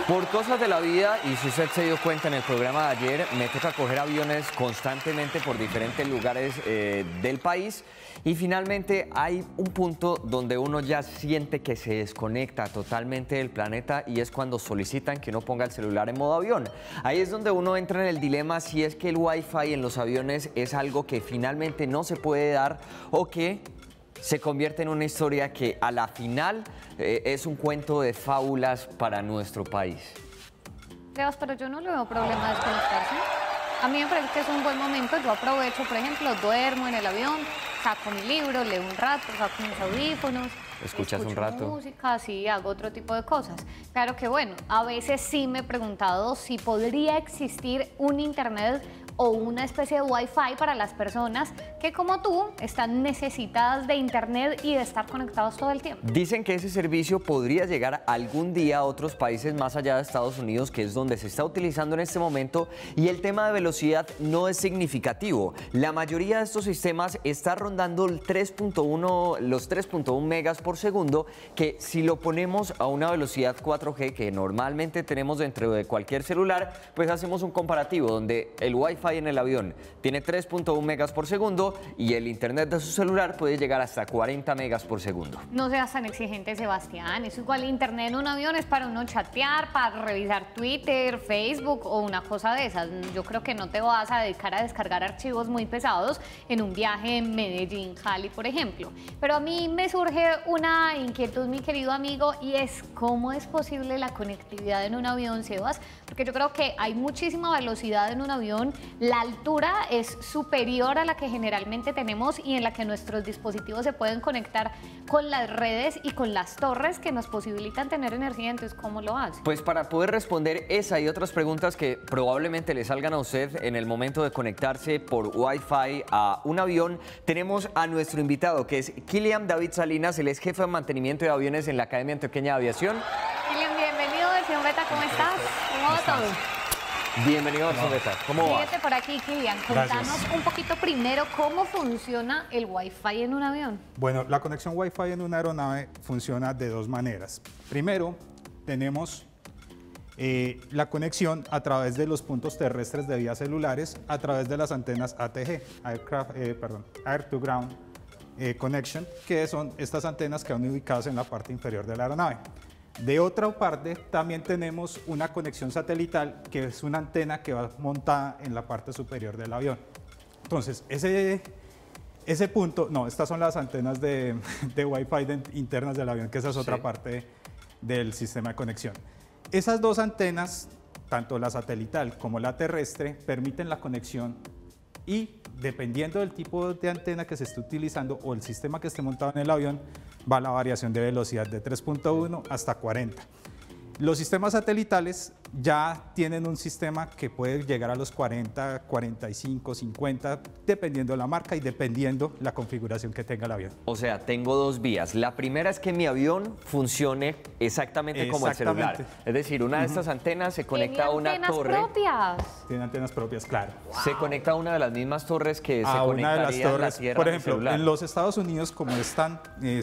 Por cosas de la vida, y si usted se dio cuenta en el programa de ayer, me toca coger aviones constantemente por diferentes lugares del país y finalmente hay un punto donde uno ya siente que se desconecta totalmente del planeta y es cuando solicitan que uno ponga el celular en modo avión. Ahí es donde uno entra en el dilema si es que el Wi-Fi en los aviones es algo que finalmente no se puede dar o que se convierte en una historia que a la final es un cuento de fábulas para nuestro país. Sebas, pero yo no le veo problema de desconectarse. A mí me parece que es un buen momento. Yo aprovecho, por ejemplo, duermo en el avión, saco mi libro, leo un rato, saco mis audífonos. ¿Escuchas un rato? Música, sí, hago otro tipo de cosas. Claro que bueno, a veces sí me he preguntado si podría existir un internet o una especie de Wi-Fi para las personas que, como tú, están necesitadas de internet y de estar conectados todo el tiempo. Dicen que ese servicio podría llegar algún día a otros países más allá de Estados Unidos, que es donde se está utilizando en este momento, y el tema de velocidad no es significativo. La mayoría de estos sistemas está rondando el los 3.1 megas por segundo, que si lo ponemos a una velocidad 4G que normalmente tenemos dentro de cualquier celular, pues hacemos un comparativo donde el Wi-Fi en el avión tiene 3.1 megas por segundo y el internet de su celular puede llegar hasta 40 megas por segundo. No seas tan exigente, Sebastián. Es igual, internet en un avión es para uno chatear, para revisar Twitter, Facebook o una cosa de esas. Yo creo que no te vas a dedicar a descargar archivos muy pesados en un viaje en Medellín, Cali, por ejemplo. Pero a mí me surge una inquietud, mi querido amigo, y es ¿cómo es posible la conectividad en un avión, Sebas? Porque yo creo que hay muchísima velocidad en un avión. La altura es superior a la que generalmente tenemos y en la que nuestros dispositivos se pueden conectar con las redes y con las torres que nos posibilitan tener energía. Entonces, ¿cómo lo hace? Pues para poder responder esa y otras preguntas que probablemente le salgan a usted en el momento de conectarse por Wi-Fi a un avión, tenemos a nuestro invitado, que es Kilian David Salinas, él es jefe de mantenimiento de aviones en la Academia Antioqueña de Aviación. Kilian, bienvenido, versión beta, ¿cómo estás? ¿Cómo va todo? Bienvenido a Beta. ¿Cómo va? Síguete por aquí, Kilian. Contanos un poquito primero cómo funciona el Wi-Fi en un avión. Bueno, la conexión Wi-Fi en una aeronave funciona de dos maneras. Primero, tenemos la conexión a través de los puntos terrestres de vías celulares, a través de las antenas ATG, Air to Ground Connection, que son estas antenas que van ubicadas en la parte inferior de la aeronave. De otra parte, también tenemos una conexión satelital, que es una antena que va montada en la parte superior del avión. Entonces, ese punto, no, estas son las antenas de Wi-Fi internas del avión, que esa es otra parte del sistema de conexión. Esas dos antenas, tanto la satelital como la terrestre, permiten la conexión y dependiendo del tipo de antena que se esté utilizando o el sistema que esté montado en el avión, va la variación de velocidad de 3.1 hasta 40. Los sistemas satelitales ya tienen un sistema que puede llegar a los 40, 45, 50, dependiendo de la marca y dependiendo la configuración que tenga el avión. O sea, tengo dos vías. La primera es que mi avión funcione exactamente como el celular. Es decir, una de estas antenas se conecta a una torre. ¿Tiene antenas propias? Tiene antenas propias, claro. Wow. Se conecta a una de las mismas torres que se conectaría conectaría una de las torres, a la tierra. por ejemplo, en los Estados Unidos, como tan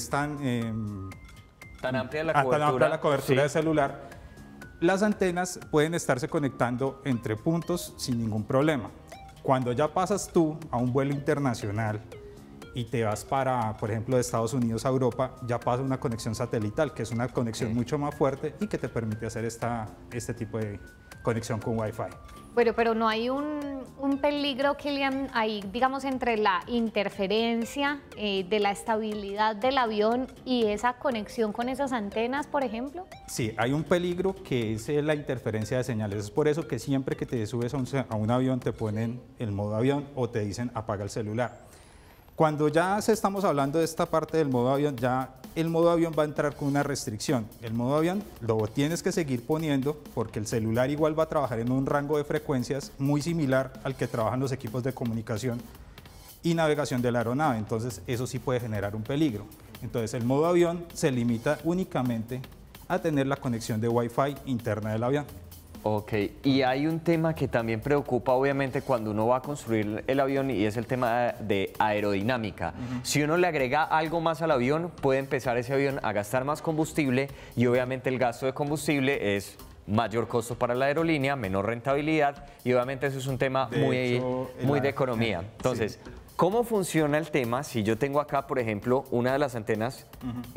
amplia la cobertura de celular, las antenas pueden estarse conectando entre puntos sin ningún problema. Cuando ya pasas tú a un vuelo internacional y te vas para, por ejemplo, de Estados Unidos a Europa, ya pasa una conexión satelital, que es una conexión mucho más fuerte y que te permite hacer este tipo de conexión con Wi-Fi. Bueno, pero no hay un peligro, Kilian, ahí, digamos, entre la interferencia de la estabilidad del avión y esa conexión con esas antenas, por ejemplo. Sí, hay un peligro que es la interferencia de señales. Es por eso que siempre que te subes a un avión te ponen el modo avión o te dicen apaga el celular. Cuando ya estamos hablando de esta parte del modo avión, ya el modo avión va a entrar con una restricción. El modo avión lo tienes que seguir poniendo porque el celular igual va a trabajar en un rango de frecuencias muy similar al que trabajan los equipos de comunicación y navegación de la aeronave. Entonces eso sí puede generar un peligro. Entonces el modo avión se limita únicamente a tener la conexión de Wi-Fi interna del avión. Ok, y hay un tema que también preocupa obviamente cuando uno va a construir el avión y es el tema de aerodinámica. Si uno le agrega algo más al avión, puede empezar ese avión a gastar más combustible y obviamente el gasto de combustible es mayor costo para la aerolínea, menor rentabilidad y obviamente eso es un tema muy de economía. Entonces, sí. ¿Cómo funciona el tema si yo tengo acá, por ejemplo, una de las antenas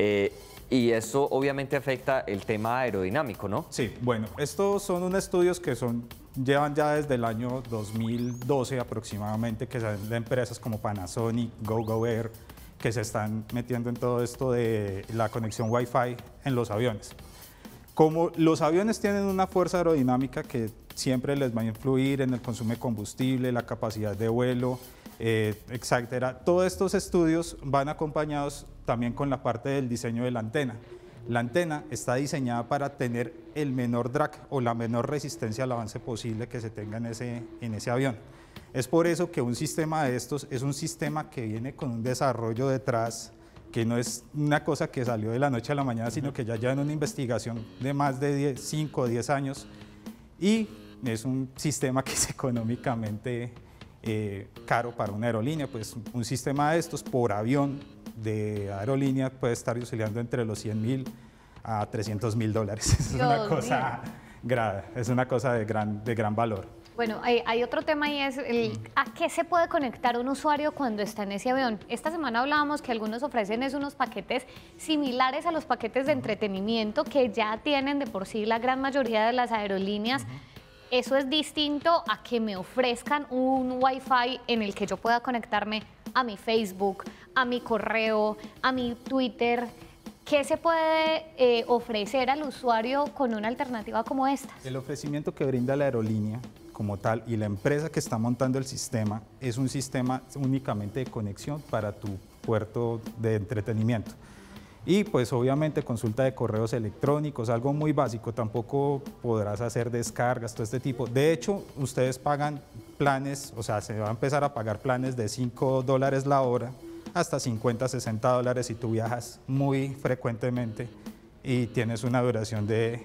y esto obviamente afecta el tema aerodinámico, ¿no? Sí, bueno, estos son unos estudios que llevan ya desde el año 2012 aproximadamente, que son de empresas como Panasonic, GoGo Air, que se están metiendo en todo esto de la conexión Wi-Fi en los aviones. Como los aviones tienen una fuerza aerodinámica que siempre les va a influir en el consumo de combustible, la capacidad de vuelo, etcétera. Todos estos estudios van acompañados también con la parte del diseño de la antena. La antena está diseñada para tener el menor drag o la menor resistencia al avance posible que se tenga en ese avión. Es por eso que un sistema de estos es un sistema que viene con un desarrollo detrás, que no es una cosa que salió de la noche a la mañana, sino que ya llevan una investigación de más de 5 o 10 años y es un sistema que es económicamente caro para una aerolínea. Pues un sistema de estos por avión de aerolínea puede estar oscilando entre los $100.000 a $300.000. Es una cosa grave, es una cosa de gran valor. Bueno, hay otro tema y es ¿a qué se puede conectar un usuario cuando está en ese avión? Esta semana hablábamos que algunos ofrecen unos paquetes similares a los paquetes de entretenimiento que ya tienen de por sí la gran mayoría de las aerolíneas. Eso es distinto a que me ofrezcan un Wi-Fi en el que yo pueda conectarme a mi Facebook, a mi correo, a mi Twitter. ¿Qué se puede ofrecer al usuario con una alternativa como esta? El ofrecimiento que brinda la aerolínea como tal y la empresa que está montando el sistema es un sistema únicamente de conexión para tu puerto de entretenimiento. Y pues obviamente consulta de correos electrónicos, algo muy básico, tampoco podrás hacer descargas, todo este tipo. De hecho, ustedes pagan planes, o sea, se va a empezar a pagar planes de $5 la hora hasta $50, $60 si tú viajas muy frecuentemente y tienes una duración de,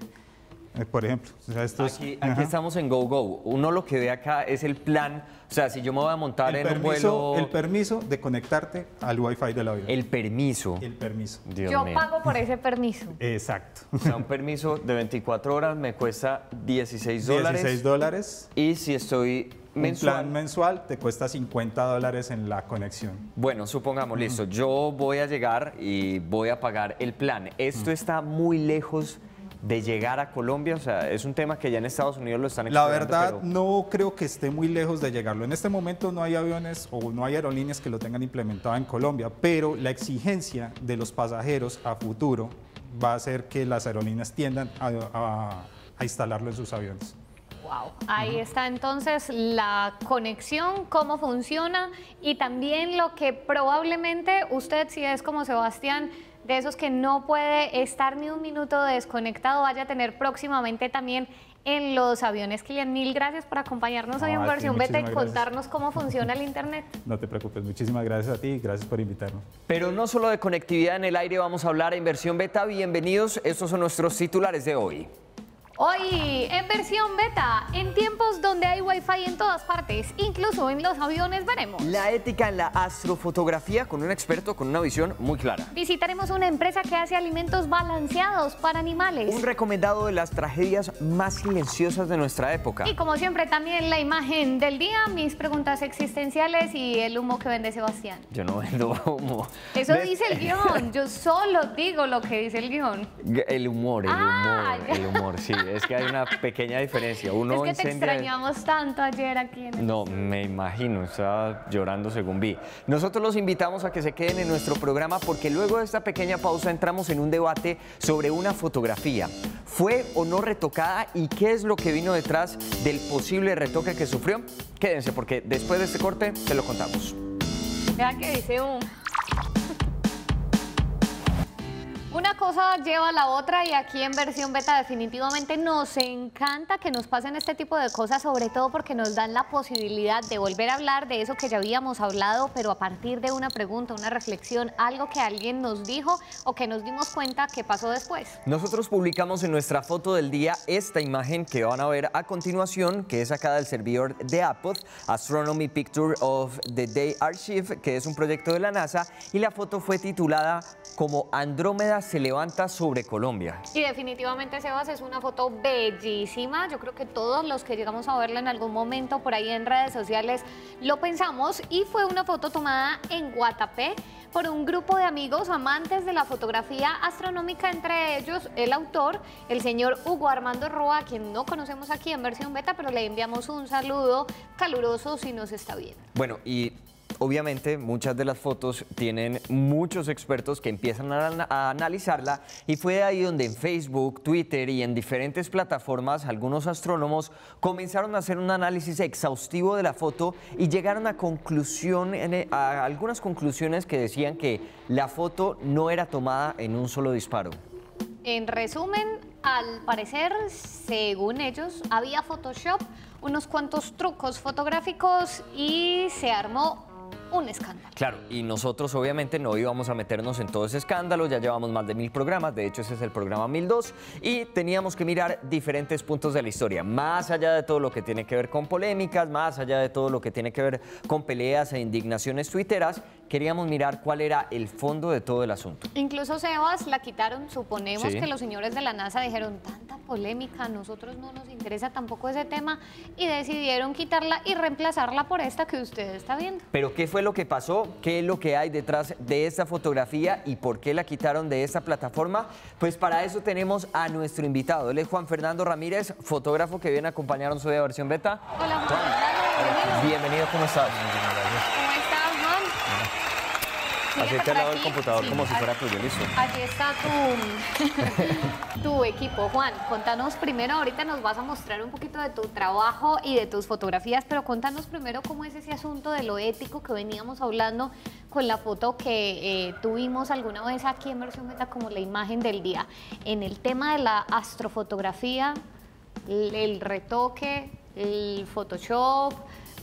por ejemplo, o sea, aquí estamos en GoGo. Uno lo que ve acá es el plan, o sea, si yo me voy a montar en un vuelo... El permiso de conectarte al Wi-Fi del avión. El permiso. El permiso. Yo pago por ese permiso. Exacto. O sea, un permiso de 24 horas me cuesta $16. $16. Y si estoy mensual... Un plan mensual te cuesta $50 en la conexión. Bueno, supongamos, listo, yo voy a llegar y voy a pagar el plan. ¿Esto está muy lejos de llegar a Colombia? O sea, es un tema que ya en Estados Unidos lo están explorando. La verdad, no creo que esté muy lejos de llegarlo. En este momento no hay aviones o no hay aerolíneas que lo tengan implementado en Colombia, pero la exigencia de los pasajeros a futuro va a hacer que las aerolíneas tiendan a instalarlo en sus aviones. Wow. Ahí está entonces la conexión, cómo funciona y también lo que probablemente usted, si es como Sebastián, de esos que no puede estar ni un minuto desconectado, vaya a tener próximamente también en los aviones. Kylian, mil gracias por acompañarnos hoy en Versión Beta y contarnos cómo funciona el Internet. No te preocupes, muchísimas gracias a ti y gracias por invitarme. Pero no solo de conectividad en el aire vamos a hablar en Versión Beta. Bienvenidos, estos son nuestros titulares de hoy. Hoy, en Versión Beta, en tiempos donde hay Wi-Fi en todas partes, incluso en los aviones, veremos la ética en la astrofotografía con un experto con una visión muy clara. Visitaremos una empresa que hace alimentos balanceados para animales. Un recomendado de las tragedias más silenciosas de nuestra época. Y como siempre, también la imagen del día, mis preguntas existenciales y el humo que vende Sebastián. Yo no vendo humo. Eso dice el guión, yo solo digo lo que dice el guión. El humor, sí. Es que hay una pequeña diferencia. Uno es que te extrañamos tanto ayer aquí en el... No, me imagino, estaba llorando según vi. Nosotros los invitamos a que se queden en nuestro programa porque luego de esta pequeña pausa entramos en un debate sobre una fotografía. ¿Fue o no retocada y qué es lo que vino detrás del posible retoque que sufrió? Quédense porque después de este corte te lo contamos. Vea que dice un... Una cosa lleva a la otra y aquí en Versión Beta definitivamente nos encanta que nos pasen este tipo de cosas, sobre todo porque nos dan la posibilidad de volver a hablar de eso que ya habíamos hablado, pero a partir de una pregunta, una reflexión, algo que alguien nos dijo o que nos dimos cuenta que pasó después. Nosotros publicamos en nuestra foto del día esta imagen que van a ver a continuación, que es sacada del servidor de Apple, Astronomy Picture of the Day Archive, que es un proyecto de la NASA, y la foto fue titulada como Andrómeda se levanta sobre Colombia. Y definitivamente, Sebas, es una foto bellísima. Yo creo que todos los que llegamos a verla en algún momento por ahí en redes sociales lo pensamos, y fue una foto tomada en Guatapé por un grupo de amigos amantes de la fotografía astronómica, entre ellos el autor, el señor Hugo Armando Roa, a quien no conocemos aquí en versión beta, pero le enviamos un saludo caluroso si nos está viendo. Bueno, y obviamente muchas de las fotos tienen muchos expertos que empiezan a analizarla, y fue ahí donde en Facebook, Twitter y en diferentes plataformas algunos astrónomos comenzaron a hacer un análisis exhaustivo de la foto y llegaron a algunas conclusiones que decían que la foto no era tomada en un solo disparo. En resumen, al parecer, según ellos, había Photoshop, unos cuantos trucos fotográficos y se armó un escándalo. Claro, y nosotros obviamente no íbamos a meternos en todo ese escándalo, ya llevamos más de 1000 programas, de hecho ese es el programa 1002, y teníamos que mirar diferentes puntos de la historia, más allá de todo lo que tiene que ver con polémicas, más allá de todo lo que tiene que ver con peleas e indignaciones tuiteras, queríamos mirar cuál era el fondo de todo el asunto. Incluso, Sebas, la quitaron, suponemos Sí. que los señores de la NASA dijeron, tanta polémica, a nosotros no nos interesa tampoco ese tema, y decidieron quitarla y reemplazarla por esta que usted está viendo. Pero ¿qué fue lo que pasó? ¿Qué es lo que hay detrás de esta fotografía y por qué la quitaron de esta plataforma? Pues para eso tenemos a nuestro invitado. Él es Juan Fernando Ramírez, fotógrafo que viene a acompañarnos hoy a Versión Beta. Hola, Juan Fernando, bienvenido. Bienvenido, ¿cómo estás? ¿Cómo estás, Juan? Síguete Acércate por al lado del aquí. computador Sí, como si fuera tuyo, listo. Aquí está tu equipo. Juan, contanos primero, ahorita nos vas a mostrar un poquito de tu trabajo y de tus fotografías, pero contanos primero cómo es ese asunto de lo ético que veníamos hablando con la foto que tuvimos alguna vez aquí en Versión Beta como la imagen del día. En el tema de la astrofotografía, el retoque, el Photoshop,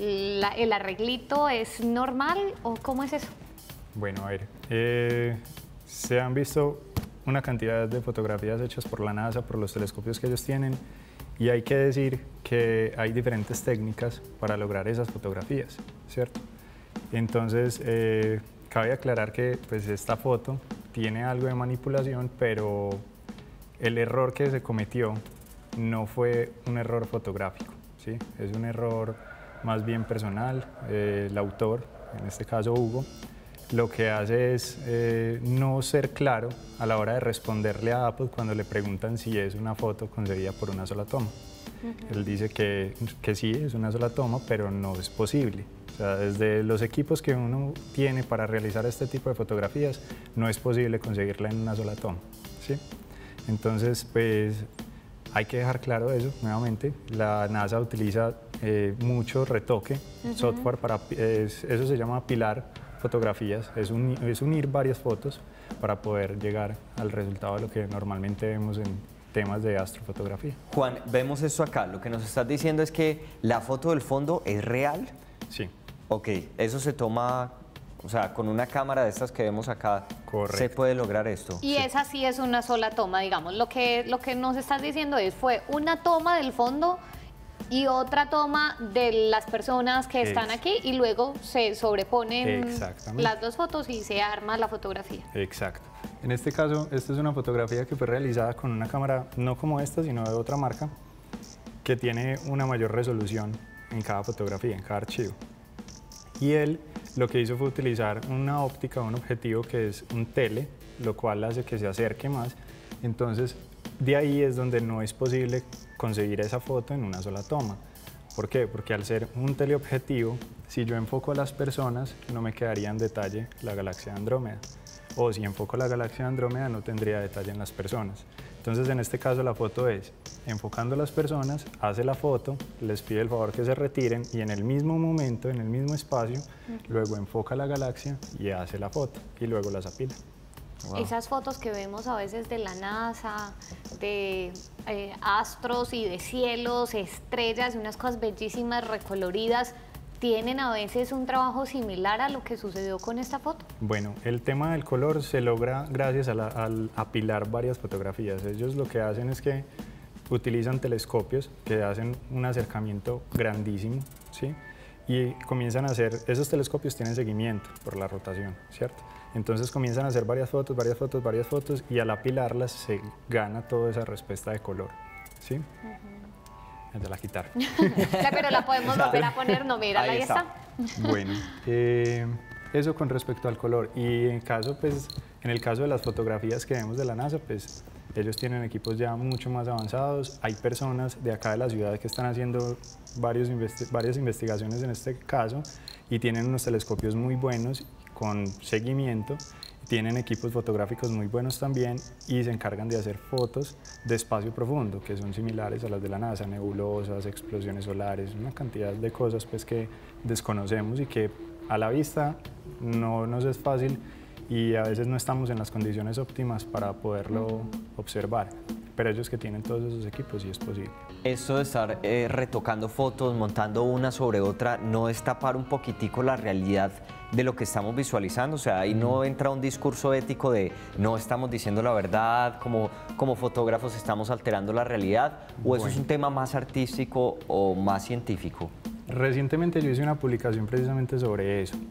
el arreglito, ¿es normal o cómo es eso? Bueno, a ver, se han visto una cantidad de fotografías hechas por la NASA, por los telescopios que ellos tienen, y hay que decir que hay diferentes técnicas para lograr esas fotografías, ¿cierto? Entonces, cabe aclarar que pues, esta foto tiene algo de manipulación, pero el error que se cometió no fue un error fotográfico, ¿sí? Es un error más bien personal. El autor, en este caso Hugo, lo que hace es no ser claro a la hora de responderle a Apple cuando le preguntan si es una foto concebida por una sola toma. Él dice que sí, es una sola toma, pero no es posible. O sea, desde los equipos que uno tiene para realizar este tipo de fotografías, no es posible conseguirla en una sola toma, ¿sí? Entonces, pues, hay que dejar claro eso, nuevamente. La NASA utiliza mucho retoque, software para, eso se llama apilar fotografías, es unir varias fotos para poder llegar al resultado de lo que normalmente vemos en temas de astrofotografía. Juan, vemos esto acá. Lo que nos estás diciendo es que la foto del fondo es real. Sí. Ok, eso se toma, o sea, con una cámara de estas que vemos acá. Correcto. Se puede lograr esto. Y esa sí es una sola toma, digamos. Lo que nos estás diciendo fue una toma del fondo y otra toma de las personas que están aquí, y luego se sobreponen las dos fotos y se arma la fotografía. Exacto. En este caso, esta es una fotografía que fue realizada con una cámara no como esta, sino de otra marca, que tiene una mayor resolución en cada fotografía, en cada archivo. Y él lo que hizo fue utilizar una óptica, un objetivo que es un tele, lo cual hace que se acerque más. Entonces, de ahí es donde no es posible conseguir esa foto en una sola toma. ¿Por qué? Porque al ser un teleobjetivo, si yo enfoco a las personas, no me quedaría en detalle la galaxia de Andrómeda. O si enfoco la galaxia de Andrómeda, no tendría detalle en las personas. Entonces, en este caso, la foto es enfocando a las personas, hace la foto, les pide el favor que se retiren y en el mismo momento, en el mismo espacio, luego enfoca la galaxia y hace la foto y luego las apila. Wow. Esas fotos que vemos a veces de la NASA, de astros y de cielos, estrellas y unas cosas bellísimas, recoloridas, ¿tienen a veces un trabajo similar a lo que sucedió con esta foto? Bueno, el tema del color se logra gracias al apilar varias fotografías. Ellos lo que hacen es que utilizan telescopios que hacen un acercamiento grandísimo, ¿sí? Y comienzan a hacer, esos telescopios tienen seguimiento por la rotación, ¿cierto? Entonces comienzan a hacer varias fotos, varias fotos, varias fotos y al apilarlas se gana toda esa respuesta de color, ¿sí? Ya la quitaron. Pero la podemos volver a poner, no, mira, ahí está. Bueno, eso con respecto al color. Y en el caso de las fotografías que vemos de la NASA, pues ellos tienen equipos ya mucho más avanzados. Hay personas de acá de la ciudad que están haciendo varias investigaciones en este caso y tienen unos telescopios muy buenos con seguimiento. Tienen equipos fotográficos muy buenos también y se encargan de hacer fotos de espacio profundo, que son similares a las de la NASA, nebulosas, explosiones solares, una cantidad de cosas pues, que desconocemos y que a la vista no nos es fácil y a veces no estamos en las condiciones óptimas para poderlo observar. Pero ellos que tienen todos esos equipos sí es posible. Esto de estar retocando fotos, montando una sobre otra, ¿no es tapar un poquitico la realidad de lo que estamos visualizando? O sea, ahí no entra un discurso ético de no estamos diciendo la verdad, como fotógrafos estamos alterando la realidad, ¿o eso es un tema más artístico o más científico? Recientemente yo hice una publicación precisamente sobre eso.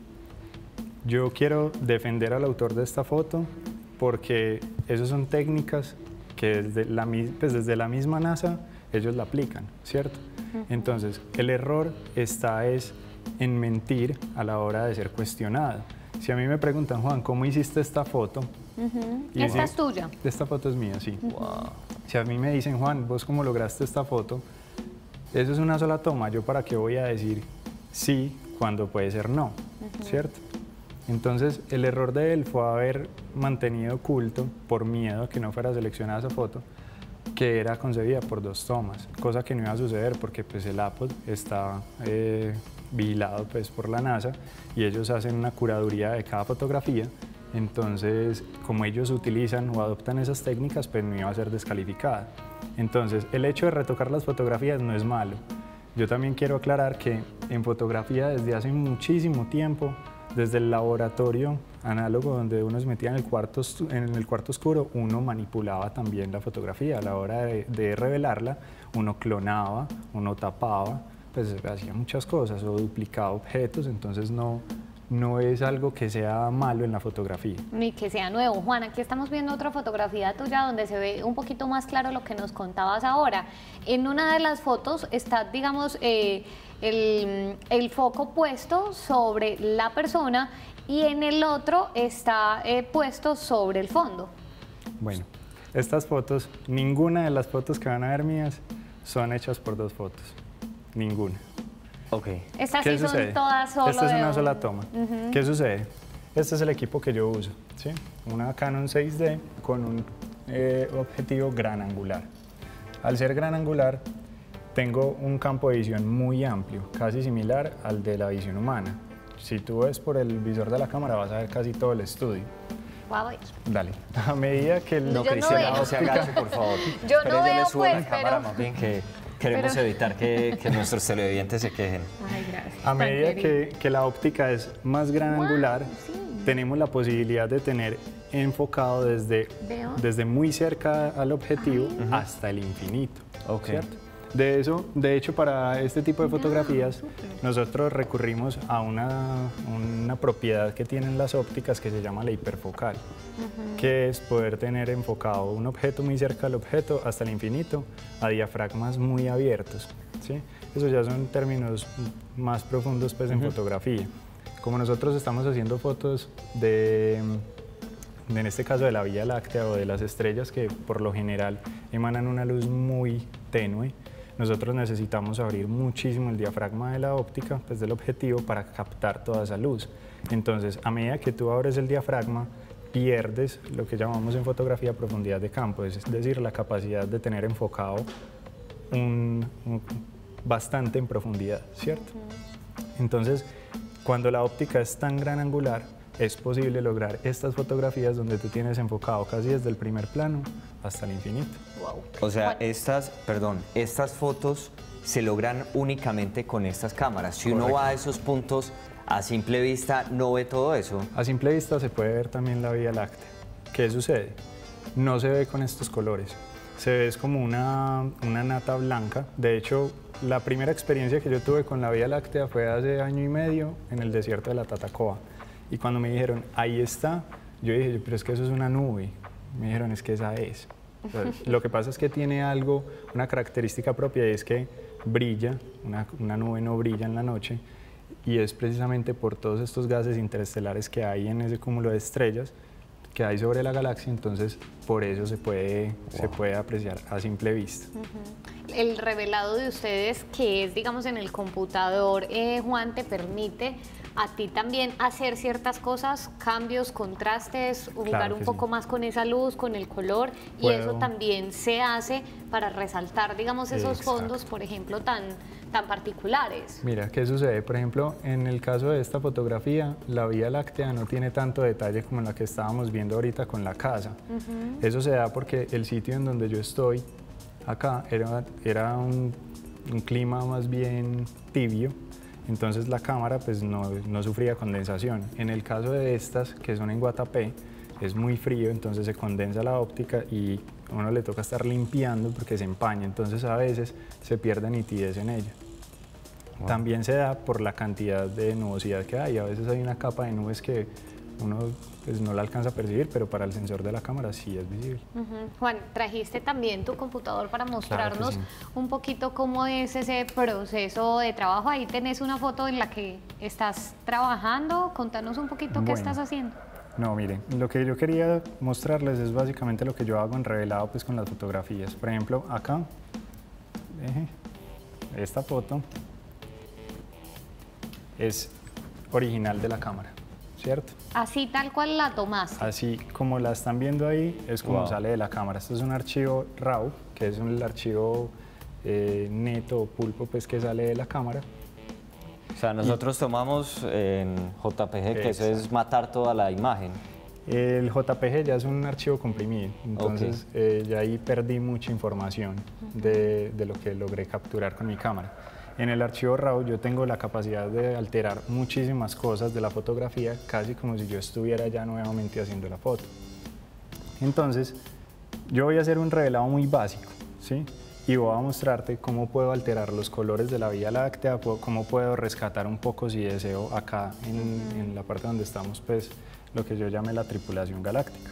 Yo quiero defender al autor de esta foto porque esas son técnicas que desde la misma NASA ellos la aplican, ¿cierto? Entonces, el error está en mentir a la hora de ser cuestionado. Si a mí me preguntan, Juan, ¿cómo hiciste esta foto? ¿Esta es tuya? Esta foto es mía, sí. Wow. Si a mí me dicen, Juan, ¿vos cómo lograste esta foto? Eso es una sola toma. ¿Yo para qué voy a decir sí cuando puede ser no? ¿Cierto? Entonces, el error de él fue haber mantenido oculto, por miedo a que no fuera seleccionada esa foto, que era concebida por 2 tomas, cosa que no iba a suceder porque pues, el Apple está vigilado pues, por la NASA y ellos hacen una curaduría de cada fotografía. Entonces, como ellos utilizan o adoptan esas técnicas, pues no iba a ser descalificada. Entonces, el hecho de retocar las fotografías no es malo. Yo también quiero aclarar que en fotografía desde hace muchísimo tiempo, desde el laboratorio análogo donde uno se metía en el cuarto oscuro, uno manipulaba también la fotografía. A la hora de revelarla, uno clonaba, uno tapaba, pues hacía muchas cosas o duplicaba objetos, entonces no es algo que sea malo en la fotografía. Ni que sea nuevo. Juan, aquí estamos viendo otra fotografía tuya donde se ve un poquito más claro lo que nos contabas ahora. En una de las fotos está, digamos, el foco puesto sobre la persona y en el otro está puesto sobre el fondo. Bueno, estas fotos, ninguna de las fotos que van a ver mías son hechas por 2 fotos. Ninguna. Okay. Estas sí son todas solo. Esta es una sola toma. ¿Qué sucede? Este es el equipo que yo uso, ¿sí? Una Canon 6D con un objetivo gran angular. Al ser gran angular, tengo un campo de visión muy amplio, casi similar al de la visión humana. Si tú ves por el visor de la cámara, vas a ver casi todo el estudio. Wow. Dale. A medida que el... No, Cristiana, no se agache, por favor. Yo no veo, pues, la cámara, más bien que queremos evitar que nuestros televidentes se quejen. Ay, gracias. A medida que la óptica es más gran angular, tenemos la posibilidad de tener enfocado desde muy cerca al objetivo hasta el infinito. ¿Cierto? De hecho, para este tipo de fotografías, nosotros recurrimos a una propiedad que tienen las ópticas que se llama la hiperfocal, que es poder tener enfocado un objeto muy cerca al objeto hasta el infinito a diafragmas muy abiertos, ¿sí? Eso ya son términos más profundos pues, en fotografía. Como nosotros estamos haciendo fotos en este caso de la Vía Láctea o de las estrellas que por lo general emanan una luz muy tenue, nosotros necesitamos abrir muchísimo el diafragma de la óptica, pues del objetivo, para captar toda esa luz. Entonces, a medida que tú abres el diafragma, pierdes lo que llamamos en fotografía profundidad de campo, es decir, la capacidad de tener enfocado bastante en profundidad, ¿cierto? Entonces, cuando la óptica es tan gran angular, es posible lograr estas fotografías donde tú tienes enfocado casi desde el primer plano hasta el infinito. Wow. O sea, estas fotos se logran únicamente con estas cámaras. Si uno va a esos puntos, a simple vista, ¿no ve todo eso? A simple vista se puede ver también la Vía Láctea. ¿Qué sucede? No se ve con estos colores. Se ve como una nata blanca. De hecho, la primera experiencia que yo tuve con la Vía Láctea fue hace 1 año y medio en el desierto de la Tatacoa. Y cuando me dijeron, ahí está, yo dije, pero es que eso es una nube. Me dijeron, es que esa es. O sea, lo que pasa es que tiene algo, una característica propia, y es que brilla, una nube no brilla en la noche, y es precisamente por todos estos gases interestelares que hay en ese cúmulo de estrellas que hay sobre la galaxia, entonces por eso se puede apreciar a simple vista. El revelado de ustedes, que es, digamos, en el computador, Juan, te permite a ti también hacer ciertas cosas, cambios, contrastes, jugar un poco más con esa luz, con el color, y eso también se hace para resaltar, digamos, esos fondos, por ejemplo, tan particulares. Mira, ¿qué sucede? Por ejemplo, en el caso de esta fotografía, la Vía Láctea no tiene tanto detalle como la que estábamos viendo ahorita con la casa. Eso se da porque el sitio en donde yo estoy, acá, era un clima más bien tibio, entonces la cámara pues no sufría condensación. En el caso de estas, que son en Guatapé, es muy frío, entonces se condensa la óptica y a uno le toca estar limpiando porque se empaña, entonces a veces se pierde nitidez en ella. También se da por la cantidad de nubosidad que hay, a veces hay una capa de nubes que uno pues, no la alcanza a percibir, pero para el sensor de la cámara sí es visible. Juan, trajiste también tu computador para mostrarnos un poquito cómo es ese proceso de trabajo. Ahí tenés una foto en la que estás trabajando, contanos un poquito qué estás haciendo. No, miren, lo que yo quería mostrarles es básicamente lo que yo hago en revelado pues, con las fotografías. Por ejemplo, acá, esta foto es original de la cámara, ¿cierto? Así tal cual la tomaste. Así como la están viendo ahí, es como sale de la cámara. Esto es un archivo RAW, que es el archivo neto o pulpo pues, que sale de la cámara. O sea, nosotros tomamos en JPG, que eso es matar toda la imagen. El JPG ya es un archivo comprimido, entonces ya ahí perdí mucha información de lo que logré capturar con mi cámara. En el archivo RAW yo tengo la capacidad de alterar muchísimas cosas de la fotografía, casi como si yo estuviera ya nuevamente haciendo la foto. Entonces, yo voy a hacer un revelado muy básico, ¿sí? Y voy a mostrarte cómo puedo alterar los colores de la Vía Láctea, cómo puedo rescatar un poco, si deseo, acá en la parte donde estamos, pues, lo que yo llame la tripulación galáctica.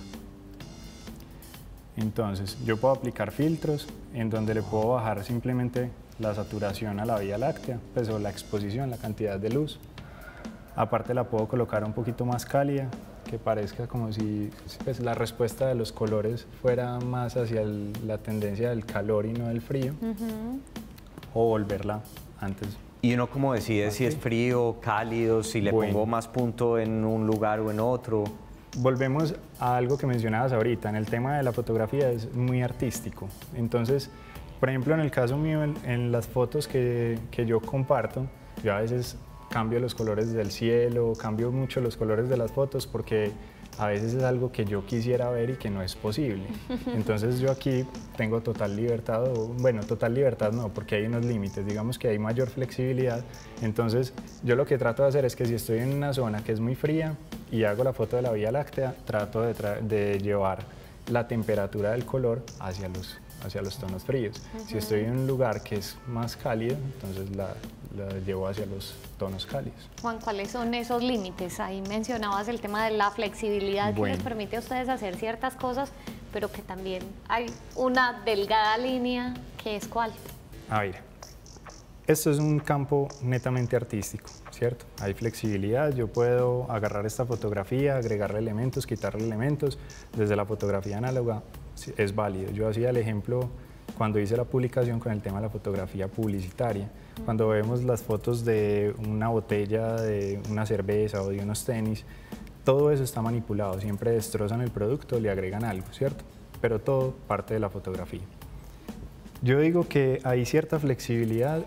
Entonces, yo puedo aplicar filtros en donde le puedo bajar simplemente la saturación a la Vía Láctea, pues, o la exposición, la cantidad de luz. Aparte la puedo colocar un poquito más cálida, que parezca como si pues, la respuesta de los colores fuera más hacia la tendencia del calor y no del frío, o volverla antes. ¿Y uno cómo decide si es frío, cálido, si le pongo más punto en un lugar o en otro? Volvemos a algo que mencionabas ahorita, en el tema de la fotografía es muy artístico. Entonces, por ejemplo, en el caso mío, en las fotos que yo comparto, yo a veces cambio los colores del cielo, cambio mucho los colores de las fotos porque a veces es algo que yo quisiera ver y que no es posible. Entonces yo aquí tengo total libertad, bueno, total libertad no, porque hay unos límites, digamos que hay mayor flexibilidad. Entonces yo lo que trato de hacer es que si estoy en una zona que es muy fría y hago la foto de la Vía Láctea, trato de llevar la temperatura del color hacia los tonos fríos. Si estoy en un lugar que es más cálido, entonces la llevo hacia los tonos cálidos. Juan, ¿cuáles son esos límites? Ahí mencionabas el tema de la flexibilidad que les permite a ustedes hacer ciertas cosas, pero que también hay una delgada línea, que es ¿cuál? A ver, esto es un campo netamente artístico, ¿cierto? Hay flexibilidad, yo puedo agarrar esta fotografía, agregarle elementos, quitarle elementos. Desde la fotografía análoga es válido. Yo hacía el ejemplo cuando hice la publicación con el tema de la fotografía publicitaria. Cuando vemos las fotos de una botella, de una cerveza o de unos tenis, todo eso está manipulado. Siempre destrozan el producto, le agregan algo, ¿cierto? Pero todo parte de la fotografía. Yo digo que hay cierta flexibilidad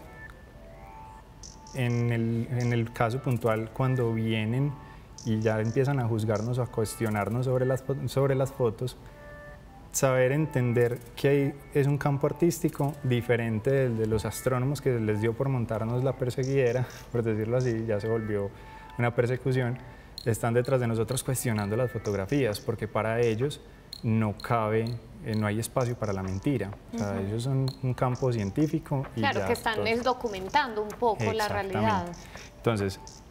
en el caso puntual cuando vienen y ya empiezan a juzgarnos o a cuestionarnos sobre las fotos, saber entender que es un campo artístico diferente del de los astrónomos que les dio por montarnos la perseguidera, por decirlo así, ya se volvió una persecución, están detrás de nosotros cuestionando las fotografías, porque para ellos no cabe, no hay espacio para la mentira. O sea, ellos son un campo científico. Y claro, ya, que están documentando un poco la realidad. Entonces,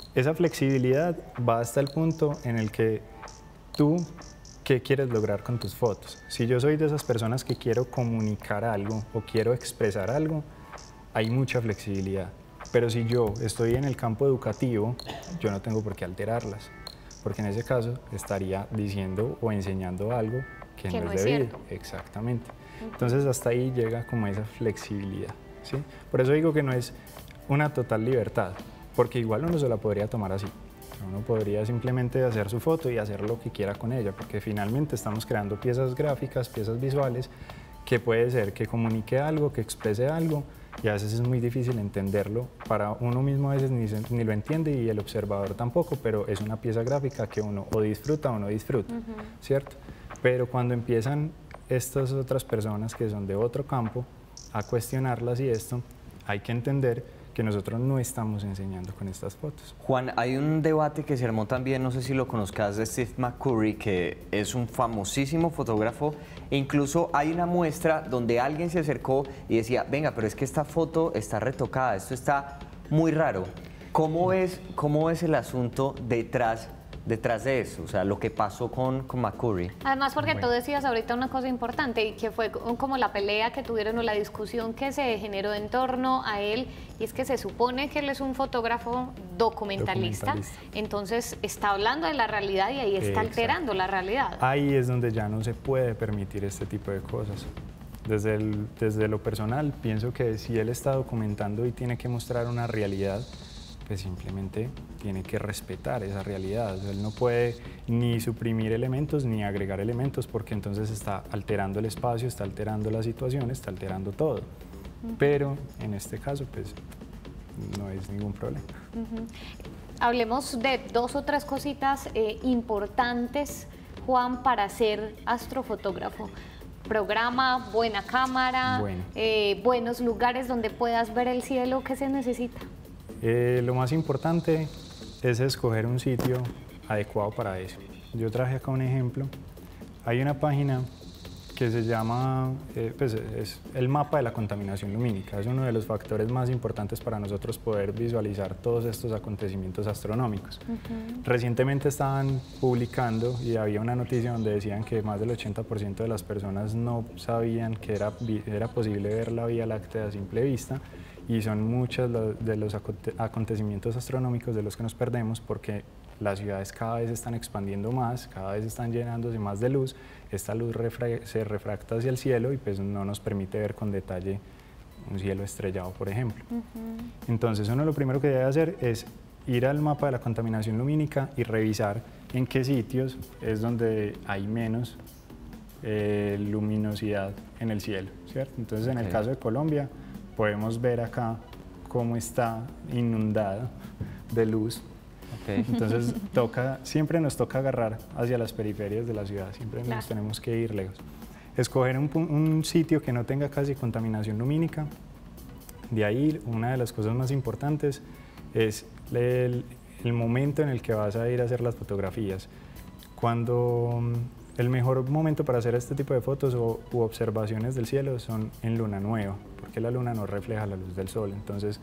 Esa flexibilidad va hasta el punto en el que tú, ¿qué quieres lograr con tus fotos? Si yo soy de esas personas que quiero comunicar algo o quiero expresar algo, hay mucha flexibilidad. Pero si yo estoy en el campo educativo, yo no tengo por qué alterarlas, porque en ese caso estaría diciendo o enseñando algo que no es debido. Cierto. Exactamente. Entonces hasta ahí llega como esa flexibilidad, ¿sí? Por eso digo que no es una total libertad, porque igual uno se la podría tomar así. Uno podría simplemente hacer su foto y hacer lo que quiera con ella, porque finalmente estamos creando piezas gráficas, piezas visuales, que puede ser que comunique algo, que exprese algo, y a veces es muy difícil entenderlo. Para uno mismo a veces ni lo entiende y el observador tampoco, pero es una pieza gráfica que uno o disfruta o no disfruta, ¿cierto? Pero cuando empiezan estas otras personas que son de otro campo a cuestionarlas y esto, hay que entender que nosotros no estamos enseñando con estas fotos. Juan, hay un debate que se armó también, no sé si lo conozcas, de Steve McCurry, que es un famosísimo fotógrafo, e incluso hay una muestra donde alguien se acercó y decía, venga, pero es que esta foto está retocada, esto está muy raro. ¿Cómo ves el asunto detrás de eso? O sea, lo que pasó con McCurry. Además, porque tú decías ahorita una cosa importante, y que fue como la pelea que tuvieron o la discusión que se generó en torno a él, y es que se supone que él es un fotógrafo documentalista. Entonces está hablando de la realidad y ahí está alterando la realidad. Ahí es donde ya no se puede permitir este tipo de cosas. Desde lo personal, pienso que si él está documentando y tiene que mostrar una realidad, pues simplemente tiene que respetar esa realidad. O sea, él no puede ni suprimir elementos ni agregar elementos, porque entonces está alterando el espacio, está alterando la situación, está alterando todo. Pero en este caso, pues no es ningún problema. Hablemos de 2 o 3 cositas importantes, Juan, para ser astrofotógrafo. Programa, buena cámara, buenos lugares donde puedas ver el cielo. ¿Qué se necesita? Lo más importante es escoger un sitio adecuado para eso. Yo traje acá un ejemplo. Hay una página que se llama, pues es el mapa de la contaminación lumínica. Es uno de los factores más importantes para nosotros poder visualizar todos estos acontecimientos astronómicos. Recientemente estaban publicando y había una noticia donde decían que más del 80% de las personas no sabían que era posible ver la Vía Láctea a simple vista, y son muchos de los acontecimientos astronómicos de los que nos perdemos, porque las ciudades cada vez se están expandiendo más, cada vez están llenándose más de luz. Esta luz se refracta hacia el cielo y pues no nos permite ver con detalle un cielo estrellado, por ejemplo. Entonces uno lo primero que debe hacer es ir al mapa de la contaminación lumínica y revisar en qué sitios es donde hay menos luminosidad en el cielo, ¿cierto? Entonces en el caso de Colombia podemos ver acá cómo está inundada de luz. Entonces siempre nos toca agarrar hacia las periferias de la ciudad, siempre nos tenemos que ir lejos. Escoger un sitio que no tenga casi contaminación lumínica. De ahí, una de las cosas más importantes es el momento en el que vas a ir a hacer las fotografías. El mejor momento para hacer este tipo de fotos u observaciones del cielo son en luna nueva, porque la luna no refleja la luz del sol, entonces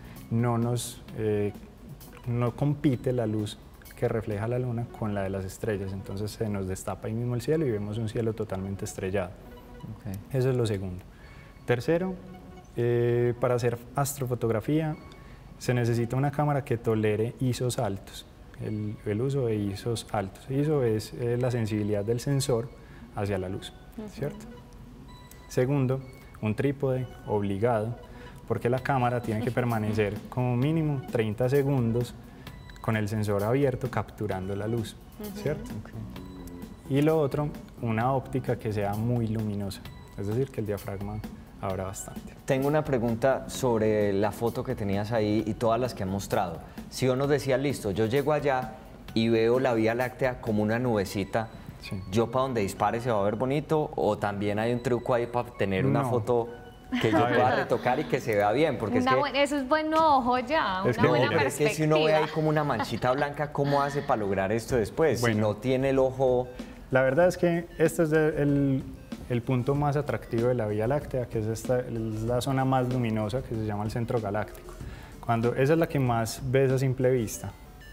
no compite la luz que refleja la luna con la de las estrellas, entonces se nos destapa ahí mismo el cielo y vemos un cielo totalmente estrellado. Eso es lo segundo. Tercero, para hacer astrofotografía se necesita una cámara que tolere ISOs altos. El uso de ISOs altos. ISO es la sensibilidad del sensor hacia la luz, ¿cierto? Segundo, un trípode obligado, porque la cámara tiene que permanecer como mínimo 30 segundos con el sensor abierto capturando la luz, ¿cierto? Y lo otro, una óptica que sea muy luminosa, es decir, que el diafragma abra bastante. Tengo una pregunta sobre la foto que tenías ahí y todas las que han mostrado. Si uno decía, listo, yo llego allá y veo la Vía Láctea como una nubecita, ¿yo para donde dispare se va a ver bonito? ¿O también hay un truco ahí para tener una foto que yo pueda retocar y que se vea bien? Porque eso es buen ojo ya, una buena perspectiva. Es que si uno ve ahí como una manchita blanca, ¿cómo hace para lograr esto después? Bueno, si no tiene el ojo... La verdad es que este es el punto más atractivo de la Vía Láctea, que es la zona más luminosa, que se llama el centro galáctico. Esa es la que más ves a simple vista,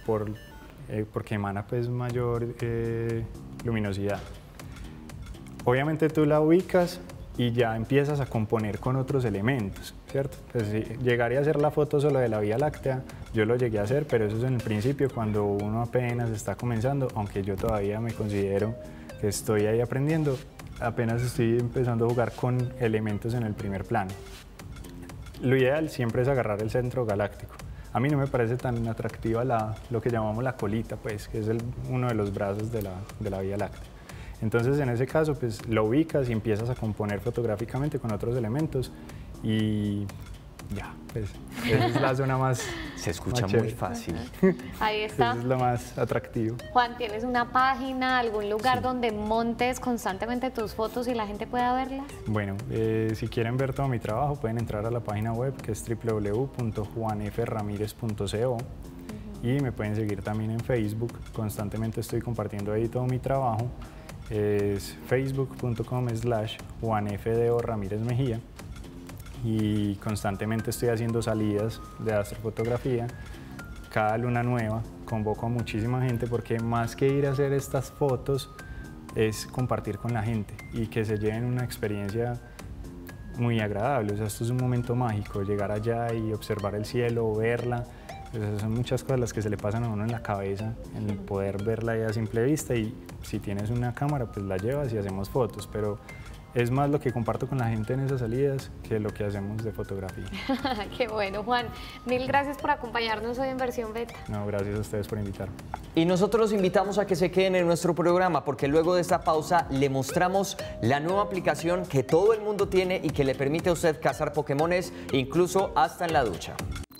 porque emana pues mayor luminosidad. Obviamente tú la ubicas y ya empiezas a componer con otros elementos, ¿cierto? Pues si llegaría a hacer la foto solo de la Vía Láctea, yo lo llegué a hacer, pero eso es en el principio, cuando uno apenas está comenzando, aunque yo todavía me considero que estoy ahí aprendiendo, apenas estoy empezando a jugar con elementos en el primer plano. Lo ideal siempre es agarrar el centro galáctico. A mí no me parece tan atractiva lo que llamamos la colita, pues, que es uno de los brazos de la Vía Láctea. Entonces, en ese caso, pues, lo ubicas y empiezas a componer fotográficamente con otros elementos y ya, pues, esa es la zona más... Se escucha muy fácil. Ahí está. Eso es lo más atractivo. Juan, ¿tienes una página, algún lugar donde montes constantemente tus fotos y la gente pueda verlas? Bueno, si quieren ver todo mi trabajo, pueden entrar a la página web, que es www.juanframirez.co, y me pueden seguir también en Facebook. Constantemente estoy compartiendo ahí todo mi trabajo. Es facebook.com/JuanFDO Ramírez Mejía, y constantemente estoy haciendo salidas de astrofotografía. Cada luna nueva convoco a muchísima gente, porque más que ir a hacer estas fotos es compartir con la gente y que se lleven una experiencia muy agradable. O sea, esto es un momento mágico, llegar allá y observar el cielo, verla. O sea, son muchas cosas las que se le pasan a uno en la cabeza, en el poder verla ahí a simple vista, y si tienes una cámara pues la llevas y hacemos fotos, pero es más lo que comparto con la gente en esas salidas que lo que hacemos de fotografía. Qué bueno, Juan. Mil gracias por acompañarnos hoy en Versión Beta. No, gracias a ustedes por invitarme. Y nosotros los invitamos a que se queden en nuestro programa, porque luego de esta pausa le mostramos la nueva aplicación que todo el mundo tiene y que le permite a usted cazar Pokémones, incluso hasta en la ducha.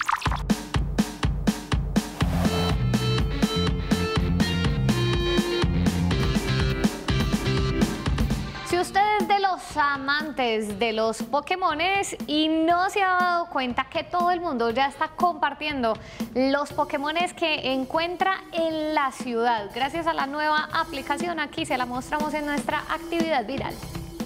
Si usted es de los amantes de los Pokémones y no se ha dado cuenta que todo el mundo ya está compartiendo los Pokémones que encuentra en la ciudad, gracias a la nueva aplicación, aquí se la mostramos en nuestra actividad viral.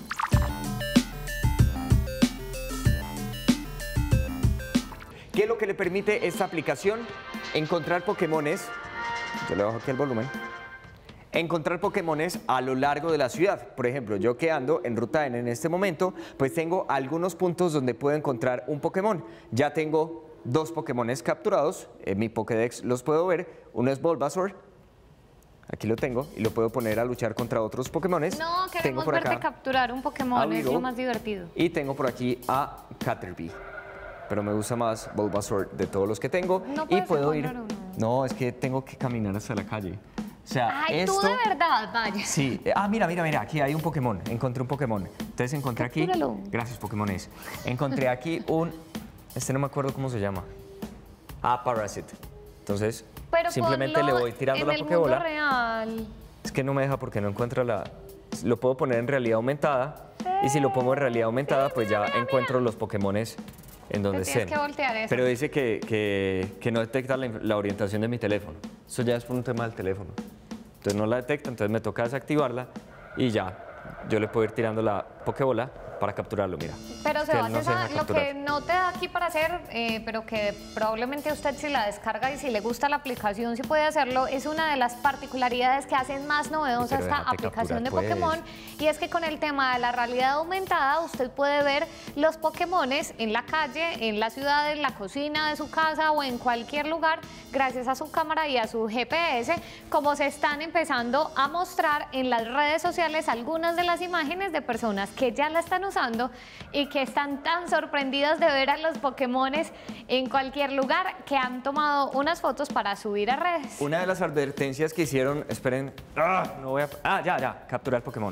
¿Qué es lo que le permite esta aplicación? Encontrar Pokémones. Yo le bajo aquí el volumen. Encontrar Pokémones a lo largo de la ciudad. Por ejemplo, yo que ando en Ruta N en este momento, pues tengo algunos puntos donde puedo encontrar un Pokémon. Ya tengo 2 Pokémones capturados, en mi Pokédex los puedo ver. Uno es Bulbasaur, aquí lo tengo, y lo puedo poner a luchar contra otros Pokémones. No, queremos verte capturar un Pokémon, es lo más divertido. Y tengo por aquí a Caterpie, pero me gusta más Bulbasaur de todos los que tengo. No y puedo ir. Uno. No, es que tengo que caminar hasta la calle. O sea, ay, esto... tú de verdad, vaya. Sí. Ah, mira, aquí hay un Pokémon. Encontré un Pokémon. Entonces encontré aquí... Captúralo. Gracias, Pokémones. Encontré aquí un... no me acuerdo cómo se llama. Ah, Parasite. Entonces, pero simplemente le voy tirando la Pokébola. En el mundo real. Es que no me deja porque no encuentro la... Lo puedo poner en realidad aumentada. Y si lo pongo en realidad aumentada, pues ya encuentro los Pokémones en donde estén. Tienes que voltear eso. Pero dice que no detecta la orientación de mi teléfono. Eso ya es por un tema del teléfono. Entonces no la detecta, entonces me toca desactivarla y ya, yo le puedo ir tirando la Pokébola para capturarlo, mira. Pero Sebastián, lo que no te da aquí para hacer, pero que probablemente usted si la descarga y si le gusta la aplicación sí puede hacerlo, es una de las particularidades que hacen más novedosa esta aplicación de Pokémon, y es que con el tema de la realidad aumentada usted puede ver los Pokémones en la calle, en la ciudad, en la cocina de su casa o en cualquier lugar, gracias a su cámara y a su GPS, como se están empezando a mostrar en las redes sociales algunas de las imágenes de personas que ya la están usando y que están tan sorprendidas de ver a los Pokémones en cualquier lugar que han tomado unas fotos para subir a redes. Una de las advertencias que hicieron, esperen, ya, capturar Pokémon.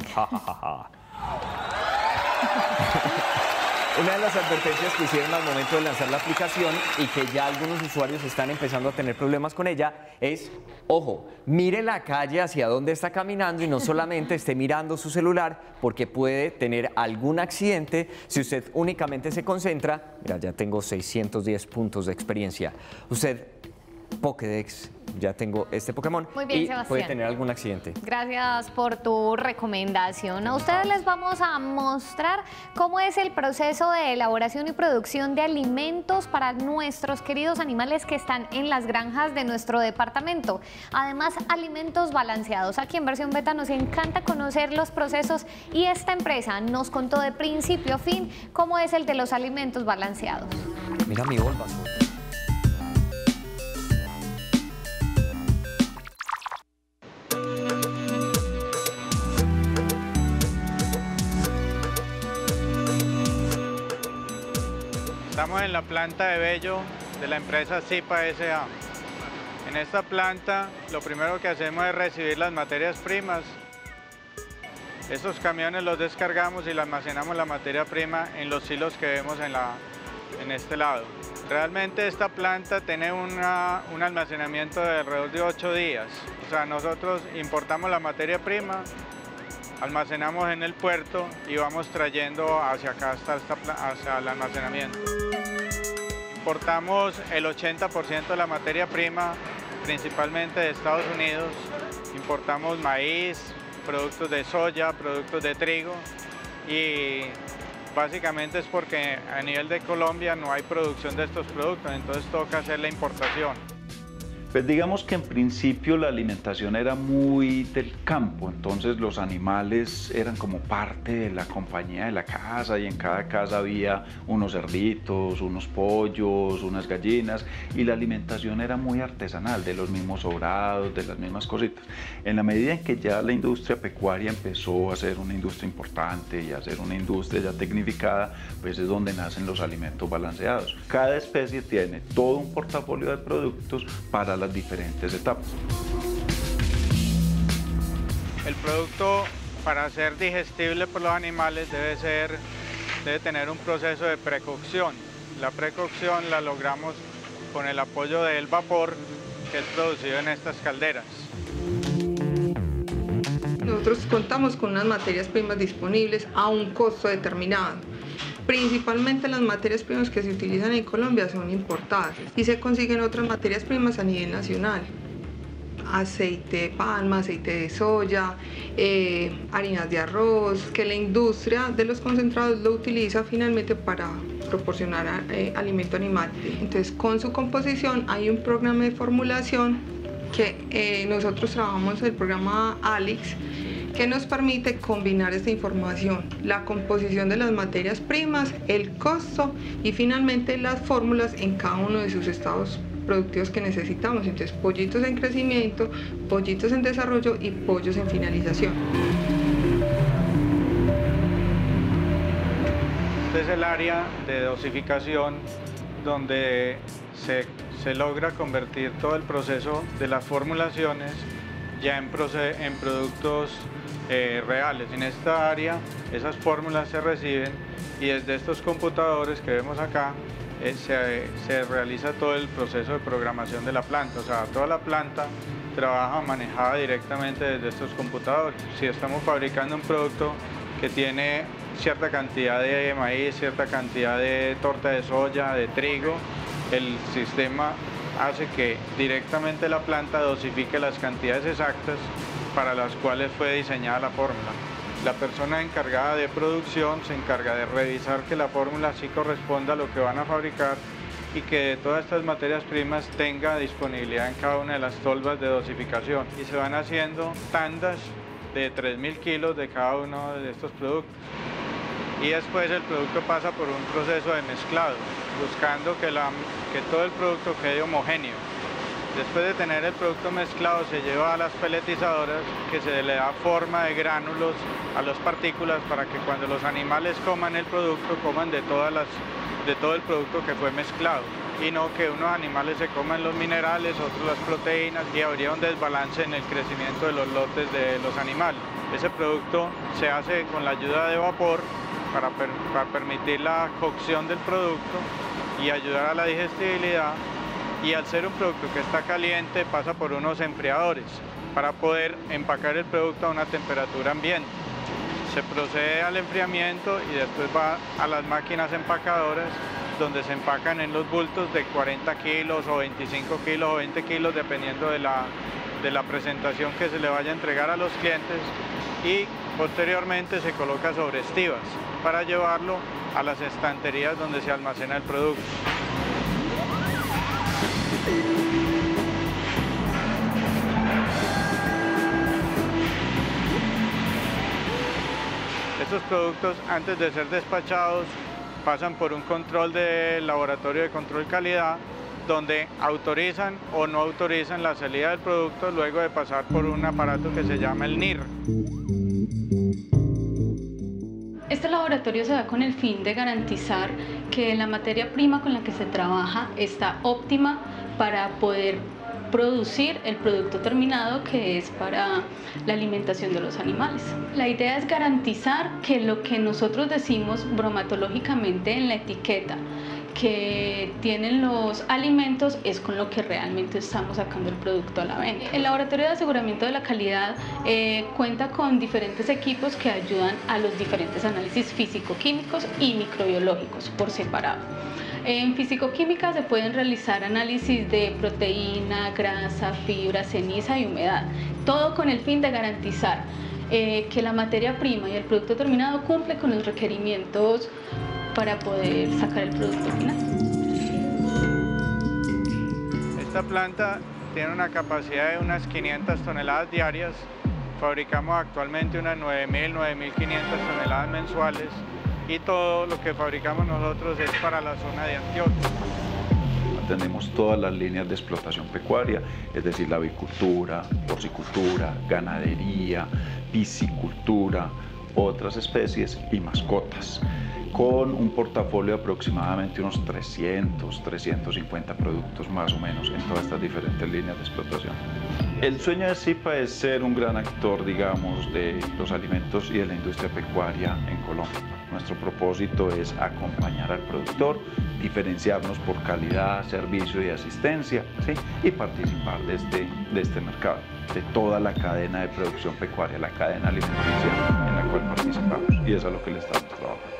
Una de las advertencias que hicieron al momento de lanzar la aplicación y que ya algunos usuarios están empezando a tener problemas con ella es, ojo, mire la calle hacia donde está caminando y no solamente esté mirando su celular, porque puede tener algún accidente si usted únicamente se concentra. Mira, ya tengo 610 puntos de experiencia. Usted Pokédex ya tengo este Pokémon. Muy bien, y Sebastián. puede tener algún accidente. Gracias por tu recomendación. A ustedes les vamos a mostrar cómo es el proceso de elaboración y producción de alimentos para nuestros queridos animales que están en las granjas de nuestro departamento. Además, alimentos balanceados. Aquí en Versión Beta nos encanta conocer los procesos y esta empresa nos contó de principio a fin cómo es el de los alimentos balanceados. Mira mi Bulbasaur. Estamos en la planta de Bello de la empresa Zipa S.A. En esta planta lo primero que hacemos es recibir las materias primas. Estos camiones los descargamos y le almacenamos la materia prima en los silos que vemos en este lado. Realmente esta planta tiene un almacenamiento de alrededor de 8 días. O sea, nosotros importamos la materia prima, almacenamos en el puerto y vamos trayendo hacia acá hacia el almacenamiento. Importamos el 80% de la materia prima, principalmente de Estados Unidos. Importamos maíz, productos de soya, productos de trigo y básicamente es porque a nivel de Colombia no hay producción de estos productos, entonces toca hacer la importación. Pues digamos que en principio la alimentación era muy del campo, entonces los animales eran como parte de la compañía de la casa y en cada casa había unos cerditos, unos pollos, unas gallinas y la alimentación era muy artesanal, de los mismos sobrados, de las mismas cositas. En la medida en que ya la industria pecuaria empezó a ser una industria importante y a ser una industria ya tecnificada, pues es donde nacen los alimentos balanceados. Cada especie tiene todo un portafolio de productos para las diferentes etapas. El producto, para ser digestible por los animales, debe tener un proceso de precocción. La precocción la logramos con el apoyo del vapor que es producido en estas calderas. Nosotros contamos con unas materias primas disponibles a un costo determinado. Principalmente las materias primas que se utilizan en Colombia son importadas y se consiguen otras materias primas a nivel nacional. Aceite de palma, aceite de soya, harinas de arroz, que la industria de los concentrados lo utiliza finalmente para proporcionar alimento animal. Entonces, con su composición hay un programa de formulación que nosotros trabajamos el programa ALIX, que nos permite combinar esta información, la composición de las materias primas, el costo y finalmente las fórmulas en cada uno de sus estados productivos que necesitamos. Entonces, pollitos en crecimiento, pollitos en desarrollo y pollos en finalización. Este es el área de dosificación donde se logra convertir todo el proceso de las formulaciones ya en productos reales. En esta área esas fórmulas se reciben y desde estos computadores que vemos acá se realiza todo el proceso de programación de la planta. O sea, toda la planta trabaja manejada directamente desde estos computadores. Si estamos fabricando un producto que tiene cierta cantidad de maíz, cierta cantidad de torta de soya, de trigo, el sistema hace que directamente la planta dosifique las cantidades exactas para las cuales fue diseñada la fórmula. La persona encargada de producción se encarga de revisar que la fórmula sí corresponda a lo que van a fabricar y que de todas estas materias primas tenga disponibilidad en cada una de las tolvas de dosificación. Y se van haciendo tandas de 3.000 kilos de cada uno de estos productos. Y después el producto pasa por un proceso de mezclado, buscando que todo el producto quede homogéneo. Después de tener el producto mezclado se lleva a las peletizadoras que se le da forma de gránulos a las partículas para que cuando los animales coman el producto coman de todo el producto que fue mezclado y no que unos animales se coman los minerales, otros las proteínas y habría un desbalance en el crecimiento de los lotes de los animales. Ese producto se hace con la ayuda de vapor para permitir la cocción del producto y ayudar a la digestibilidad. Y al ser un producto que está caliente pasa por unos enfriadores para poder empacar el producto a una temperatura ambiente. Se procede al enfriamiento y después va a las máquinas empacadoras donde se empacan en los bultos de 40 kilos o 25 kilos o 20 kilos, dependiendo de la presentación que se le vaya a entregar a los clientes, y posteriormente se coloca sobre estivas para llevarlo a las estanterías donde se almacena el producto. Estos productos, antes de ser despachados, pasan por un control del laboratorio de control calidad, donde autorizan o no autorizan la salida del producto luego de pasar por un aparato que se llama el NIR. Este laboratorio se da con el fin de garantizar que la materia prima con la que se trabaja está óptima para poder producir el producto terminado, que es para la alimentación de los animales. La idea es garantizar que lo que nosotros decimos bromatológicamente en la etiqueta que tienen los alimentos es con lo que realmente estamos sacando el producto a la venta. El laboratorio de aseguramiento de la calidad cuenta con diferentes equipos que ayudan a los diferentes análisis físico-químicos y microbiológicos por separado. En físico-química se pueden realizar análisis de proteína, grasa, fibra, ceniza y humedad, todo con el fin de garantizar que la materia prima y el producto terminado cumple con los requerimientos para poder sacar el producto final. Esta planta tiene una capacidad de unas 500 toneladas diarias. Fabricamos actualmente unas 9.000, 9.500 toneladas mensuales, y todo lo que fabricamos nosotros es para la zona de Antioquia. Tenemos todas las líneas de explotación pecuaria, es decir, la avicultura, porcicultura, ganadería, piscicultura, otras especies y mascotas, con un portafolio de aproximadamente unos 300, 350 productos más o menos en todas estas diferentes líneas de explotación. El sueño de SIPA es ser un gran actor, digamos, de los alimentos y de la industria pecuaria en Colombia. Nuestro propósito es acompañar al productor, diferenciarnos por calidad, servicio y asistencia, ¿sí? Y participar de este mercado, de toda la cadena de producción pecuaria, la cadena alimenticia en la cual participamos, y eso es a lo que le estamos trabajando.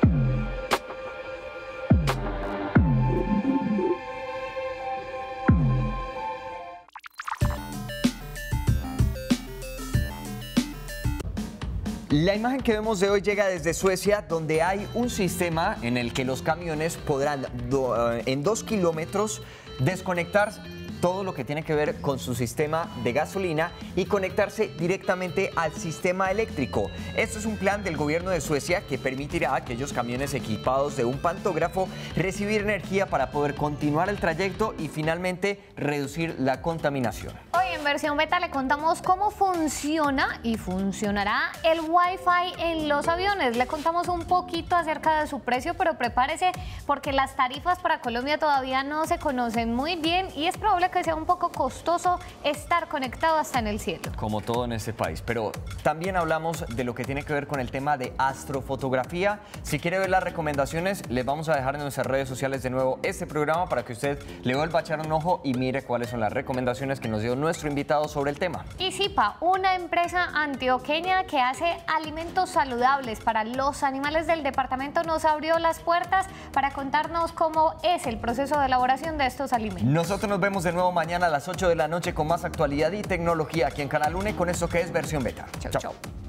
La imagen que vemos de hoy llega desde Suecia, donde hay un sistema en el que los camiones podrán en 2 kilómetros desconectar todo lo que tiene que ver con su sistema de gasolina y conectarse directamente al sistema eléctrico. Esto es un plan del gobierno de Suecia que permitirá a aquellos camiones equipados de un pantógrafo recibir energía para poder continuar el trayecto y finalmente reducir la contaminación. Hoy en Versión Beta le contamos cómo funciona y funcionará el Wi-Fi en los aviones. Le contamos un poquito acerca de su precio, pero prepárese porque las tarifas para Colombia todavía no se conocen muy bien y es probable que sea un poco costoso estar conectado hasta en el cielo. Como todo en este país, pero también hablamos de lo que tiene que ver con el tema de astrofotografía. Si quiere ver las recomendaciones, les vamos a dejar en nuestras redes sociales de nuevo este programa para que usted le vuelva a echar un ojo y mire cuáles son las recomendaciones que nos dio nuestro invitado sobre el tema. Y SIPA, una empresa antioqueña que hace alimentos saludables para los animales del departamento, nos abrió las puertas para contarnos cómo es el proceso de elaboración de estos alimentos. Nosotros nos vemos de nuevo mañana a las 8 de la noche con más actualidad y tecnología aquí en Canal UNE con esto que es Versión Beta. Chau, chau.